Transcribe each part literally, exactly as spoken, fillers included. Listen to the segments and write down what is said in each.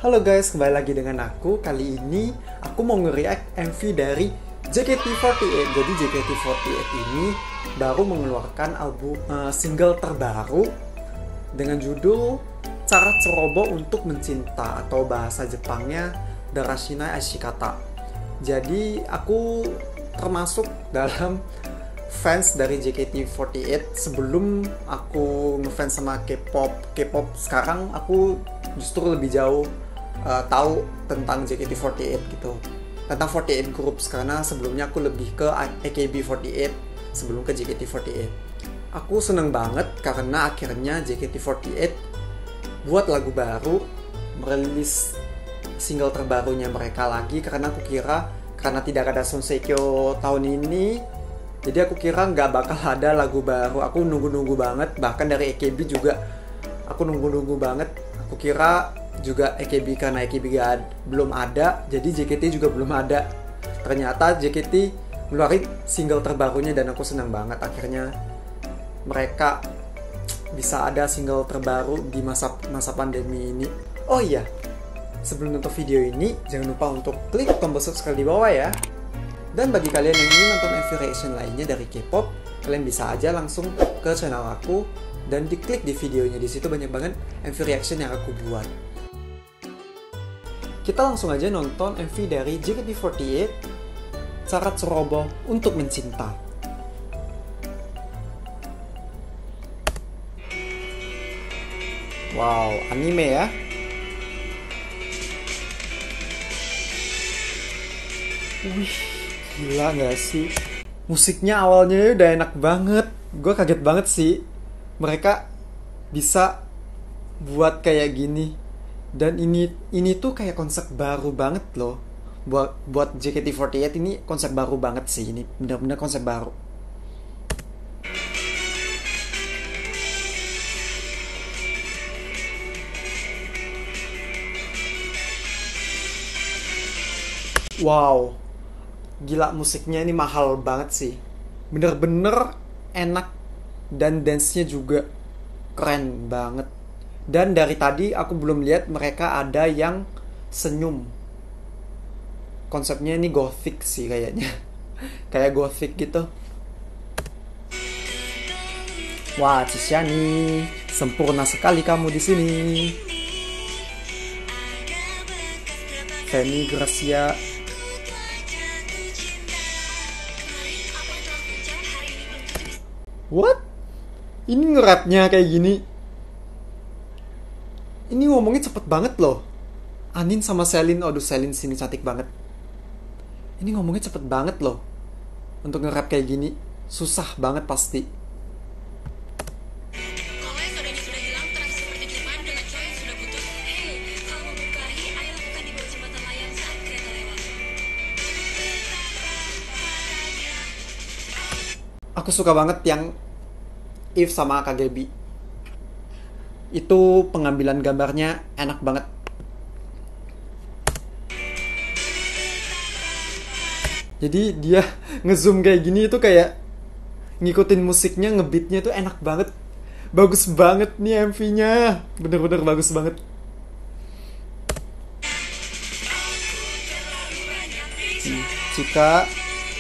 Halo guys, kembali lagi dengan aku. Kali ini aku mau nge-react M V dari J K T empat delapan. Jadi J K T empat delapan ini baru mengeluarkan album uh, single terbaru dengan judul Cara Ceroboh Untuk Mencinta, atau bahasa Jepangnya Darashina Ashikata. Jadi aku termasuk dalam fans dari J K T empat delapan. Sebelum aku ngefans sama K-pop, K-pop sekarang aku justru lebih jauh uh, tahu tentang J K T empat delapan gitu, tentang empat delapan Groups, karena sebelumnya aku lebih ke A K B empat delapan sebelum ke J K T empat delapan. Aku seneng banget karena akhirnya J K T empat delapan buat lagu baru, merilis single terbarunya mereka lagi, karena aku kira karena tidak ada Sonseikyo tahun ini, jadi aku kira nggak bakal ada lagu baru. Aku nunggu-nunggu banget, bahkan dari A K B juga aku nunggu-nunggu banget. Aku kira juga A K B, karena A K B gak, belum ada, jadi J K T juga belum ada. Ternyata J K T ngeluarin single terbarunya dan aku senang banget akhirnya mereka bisa ada single terbaru di masa masa pandemi ini. Oh iya, sebelum nonton video ini jangan lupa untuk klik tombol subscribe di bawah ya. Dan bagi kalian yang ingin nonton M V reaction lainnya dari K-pop, kalian bisa aja langsung ke channel aku dan diklik di videonya. Di situ banyak banget M V reaction yang aku buat. Kita langsung aja nonton M V dari J K T empat delapan, Cara Ceroboh Untuk Mencinta. Wow, anime ya. Wih, gila gak sih? Musiknya awalnya udah enak banget. Gue kaget banget sih mereka bisa buat kayak gini. Dan ini ini tuh kayak konsep baru banget loh. Buat buat J K T empat delapan ini konsep baru banget sih. Ini benar-benar konsep baru. Wow, gila, musiknya ini mahal banget sih. Bener-bener enak dan dance-nya juga keren banget. Dan dari tadi aku belum lihat mereka ada yang senyum. Konsepnya ini gothic sih kayaknya. Kayak gothic gitu. Wah, Cisyani, sempurna sekali kamu di sini. Femi Gracia. What? Ini nge-rapnya kayak gini. Ini ngomongnya cepet banget loh. Anin sama Selin, aduh Selin sini cantik banget. Ini ngomongnya cepet banget loh. Untuk nge-rap kayak gini susah banget pasti. Aku suka banget yang If sama K G B. Itu pengambilan gambarnya enak banget. Jadi dia ngezoom kayak gini itu kayak ngikutin musiknya, ngebeatnya tuh enak banget. Bagus banget nih M V-nya. Bener-bener bagus banget. Cika.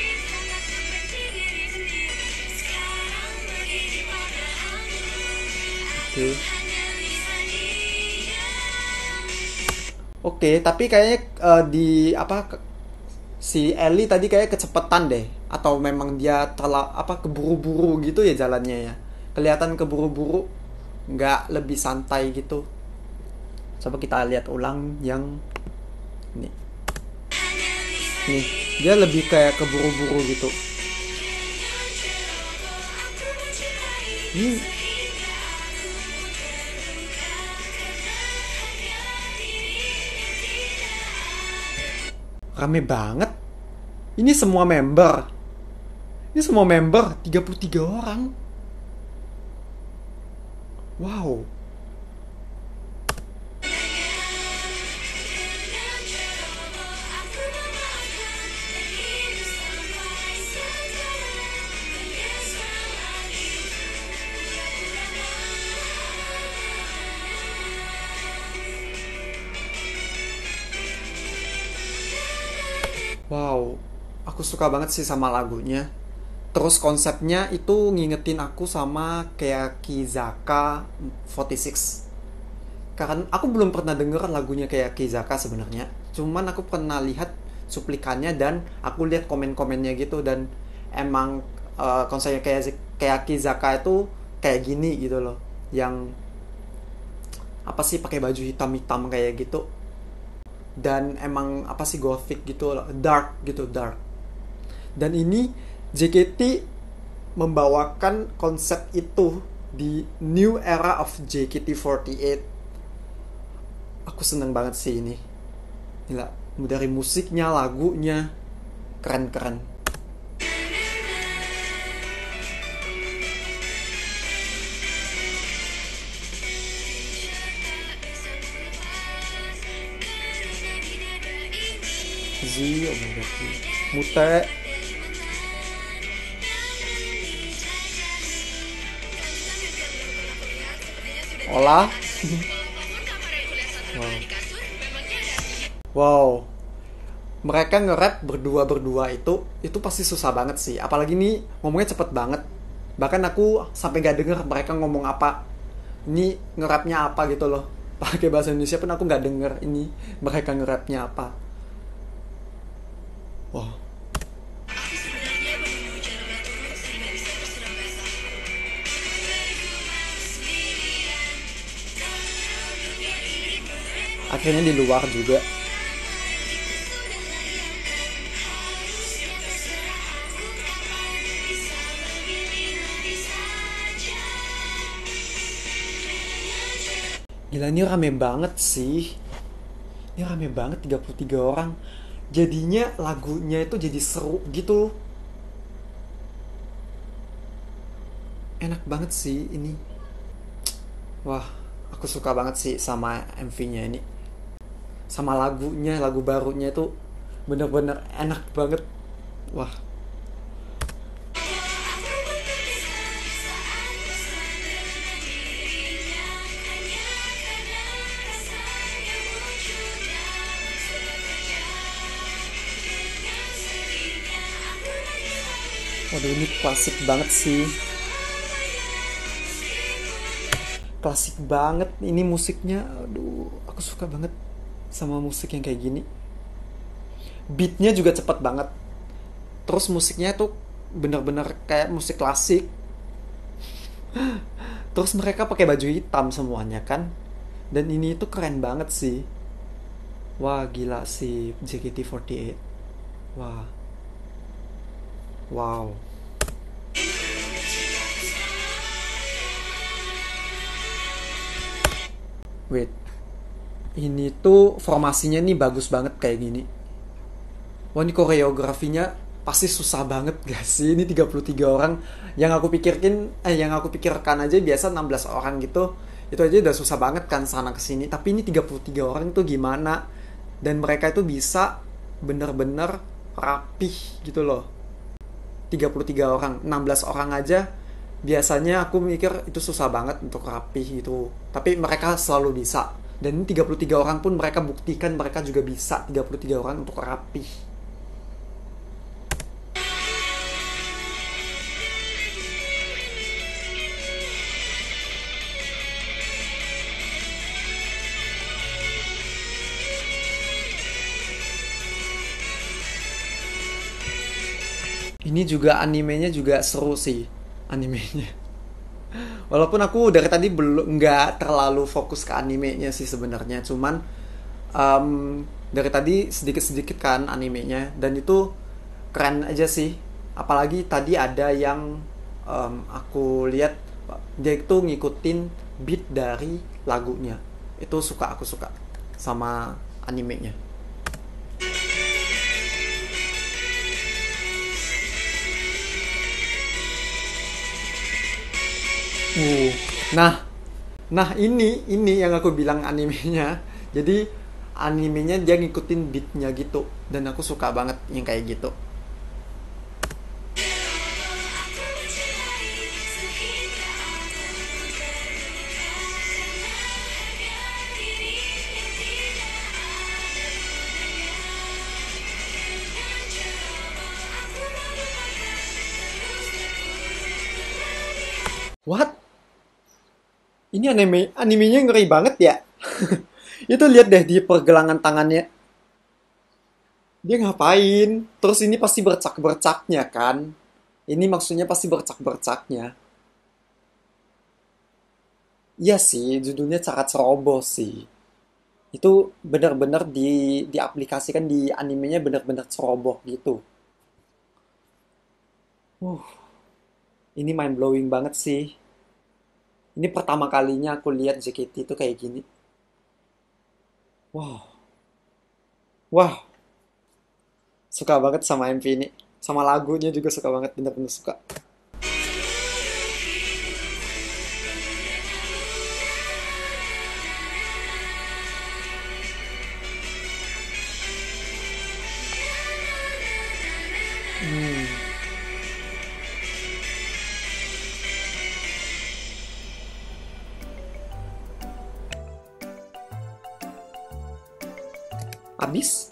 Oke, Oke, tapi kayaknya uh, di apa si Ellie tadi kayak kecepatan deh, atau memang dia terlalu apa keburu-buru gitu ya jalannya ya. Kelihatan keburu-buru, nggak lebih santai gitu. Coba kita lihat ulang yang ini. Nih, dia lebih kayak keburu-buru gitu. Ini rame banget. Ini semua member. Ini semua member, tiga puluh tiga orang. Wow. Wow, aku suka banget sih sama lagunya. Terus konsepnya itu ngingetin aku sama kayak Kizaka empat enam. Karena aku belum pernah denger lagunya kayak Kizaka sebenarnya. Cuman aku pernah lihat cuplikannya dan aku lihat komen-komennya gitu dan emang eh, konsepnya kayak kayak Kizaka itu kayak gini gitu loh. Yang apa sih pakai baju hitam-hitam kayak gitu dan emang apa sih gothic gitu loh. Dark gitu, dark. Dan ini J K T membawakan konsep itu di New Era of J K T empat delapan. Aku seneng banget sih ini. Gila, dari musiknya, lagunya, keren-keren. Z, Omega Q, Mute, Ola. Wow. Wow, mereka nge-rap berdua-berdua itu itu pasti susah banget sih. Apalagi nih ngomongnya cepet banget. Bahkan aku sampai gak denger mereka ngomong apa. Ini nge-rapnya apa gitu loh. Pakai bahasa Indonesia pun aku gak denger ini mereka nge-rapnya apa. Wow. Akhirnya di luar juga. Gila ini rame banget sih. Ini rame banget tiga puluh tiga orang. Jadinya lagunya itu jadi seru gitu. Enak banget sih ini. Wah, aku suka banget sih sama M V-nya ini. Sama lagunya, lagu barunya itu bener-bener enak banget. Wah, waduh ini klasik banget sih. Klasik banget ini musiknya. Aduh, aku suka banget sama musik yang kayak gini. Beatnya juga cepet banget. Terus musiknya tuh bener-bener kayak musik klasik. Terus mereka pakai baju hitam semuanya kan. Dan ini tuh keren banget sih. Wah gila sih J K T empat delapan. Wah, wow. Wait, ini tuh formasinya nih bagus banget kayak gini. Wah ini koreografinya pasti susah banget gak sih? Ini tiga puluh tiga orang. Yang aku pikirkan, eh yang aku pikirkan aja biasa enam belas orang gitu. Itu aja udah susah banget kan sana kesini. Tapi ini tiga puluh tiga orang tuh gimana? Dan mereka itu bisa bener-bener rapih gitu loh. Tiga puluh tiga orang, enam belas orang aja biasanya aku mikir itu susah banget untuk rapih gitu. Tapi mereka selalu bisa. Dan ini tiga puluh tiga orang pun mereka buktikan mereka juga bisa tiga puluh tiga orang untuk rapih. Ini juga animenya juga seru sih animenya. Walaupun aku dari tadi belum nggak terlalu fokus ke animenya sih sebenarnya, cuman em, dari tadi sedikit-sedikit kan animenya dan itu keren aja sih. Apalagi tadi ada yang em, aku lihat dia itu ngikutin beat dari lagunya. Itu suka aku suka sama animenya. Uh, nah, nah ini ini yang aku bilang animenya. Jadi animenya dia ngikutin beatnya gitu dan aku suka banget yang kayak gitu. Ini anime animenya ngeri banget ya. Itu lihat deh di pergelangan tangannya. Dia ngapain? Terus ini pasti bercak-bercaknya kan? Ini maksudnya pasti bercak-bercaknya. Iya sih, judulnya Cara Ceroboh sih. Itu benar-benar di diaplikasikan di animenya benar-benar ceroboh gitu. Uh, ini mind blowing banget sih. Ini pertama kalinya aku lihat J K T itu kayak gini. Wow, wah, suka banget sama M V ini. Sama lagunya juga suka banget, bener-bener suka. Hmm, Abis?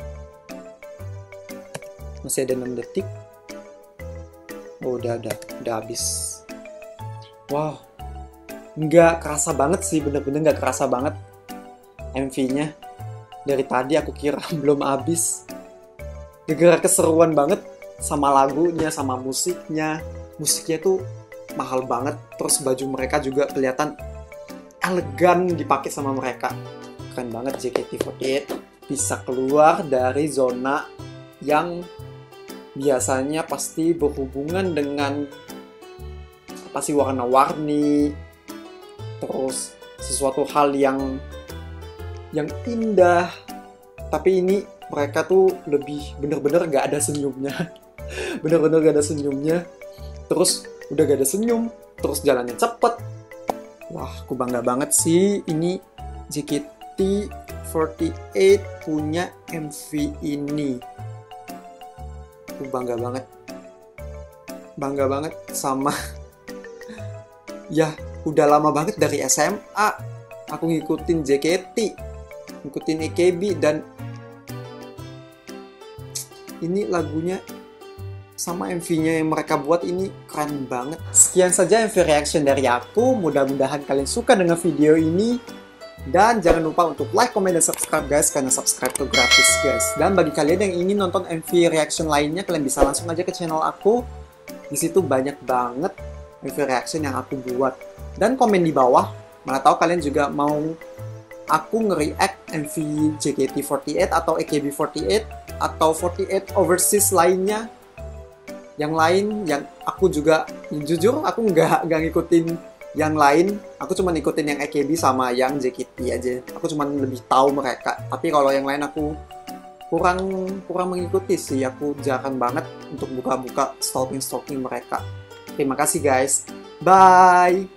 Masih ada enam detik. Oh, udah, udah, udah habis. Wow, nggak kerasa banget sih, bener-bener nggak kerasa banget M V-nya. Dari tadi aku kira belum habis. Gara-gara keseruan banget sama lagunya, sama musiknya. Musiknya tuh mahal banget. Terus baju mereka juga kelihatan elegan dipakai sama mereka. Keren banget J K T empat delapan. Bisa keluar dari zona yang biasanya pasti berhubungan dengan apa sih warna-warni, terus sesuatu hal yang yang indah. Tapi ini mereka tuh lebih bener-bener gak ada senyumnya. Bener-bener gak ada senyumnya. Terus udah gak ada senyum, terus jalannya cepet. Wah, aku bangga banget sih ini J K T empat delapan punya M V ini. Aku bangga banget. Bangga banget sama ya, udah lama banget dari S M A aku ngikutin J K T, ngikutin A K B, dan ini lagunya sama M V-nya yang mereka buat ini keren banget. Sekian saja M V reaction dari aku. Mudah-mudahan kalian suka dengan video ini. Dan jangan lupa untuk like, comment, dan subscribe guys, karena subscribe itu gratis guys. Dan bagi kalian yang ingin nonton M V reaction lainnya, kalian bisa langsung aja ke channel aku. Di situ banyak banget M V reaction yang aku buat. Dan komen di bawah, mana tahu kalian juga mau aku nge-react M V J K T empat delapan atau A K B empat delapan atau empat delapan overseas lainnya. Yang lain yang aku juga jujur aku nggak nggak ngikutin yang lain, aku cuma ngikutin yang A K B sama yang J K T aja. Aku cuma lebih tahu mereka. Tapi kalau yang lain aku kurang kurang mengikuti sih. Aku jarang banget untuk buka-buka stalking-stalking mereka. Terima kasih guys. Bye.